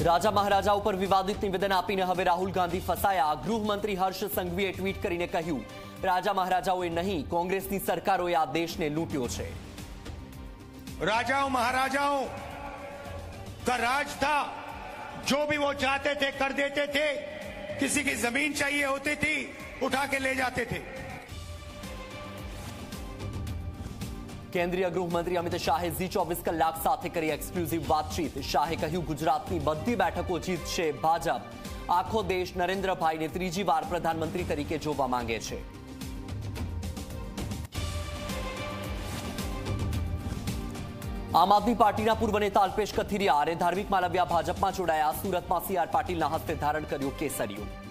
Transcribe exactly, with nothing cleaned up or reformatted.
રાજા મહારાજા ઉપર વિવાદિત નિવેદન આપીને હવે રાહુલ ગાંધી ફસાયા। ગૃહમંત્રી હર્ષ સંઘવીએ ટ્વીટ કરીને કહ્યું, રાજા મહારાજાઓએ નહીં, કોંગ્રેસની સરકારોએ આ દેશને લૂંટ્યો છે। राजाओं महाराजाओं का राज था, जो भी वो चाहते थे कर देते थे। किसी की जमीन चाहिए होती थी, उठा के ले जाते थे। केंद्रीय गृहमंत्री अमित शाहे जी चौबीस कलाक साथे करी एक्सक्लूसिव बातचीत। शाहे કહ્યું, ગુજરાતની બધી બેઠકો જીતશે ભાજપ। આખો દેશ નરેન્દ્રભાઈને ત્રીજી વાર પ્રધાનમંત્રી તરીકે જોવા માંગે છે। આમ આદમી પાર્ટીના પૂર્વ નેતા અલ્પેશ કથિરિયા ધાર્મિક માલવ્યા ભાજપમાં જોડાયા। સુરતમાં સી આર પાટીલના હસ્તે ધારણ કર્યું કેસરિયું।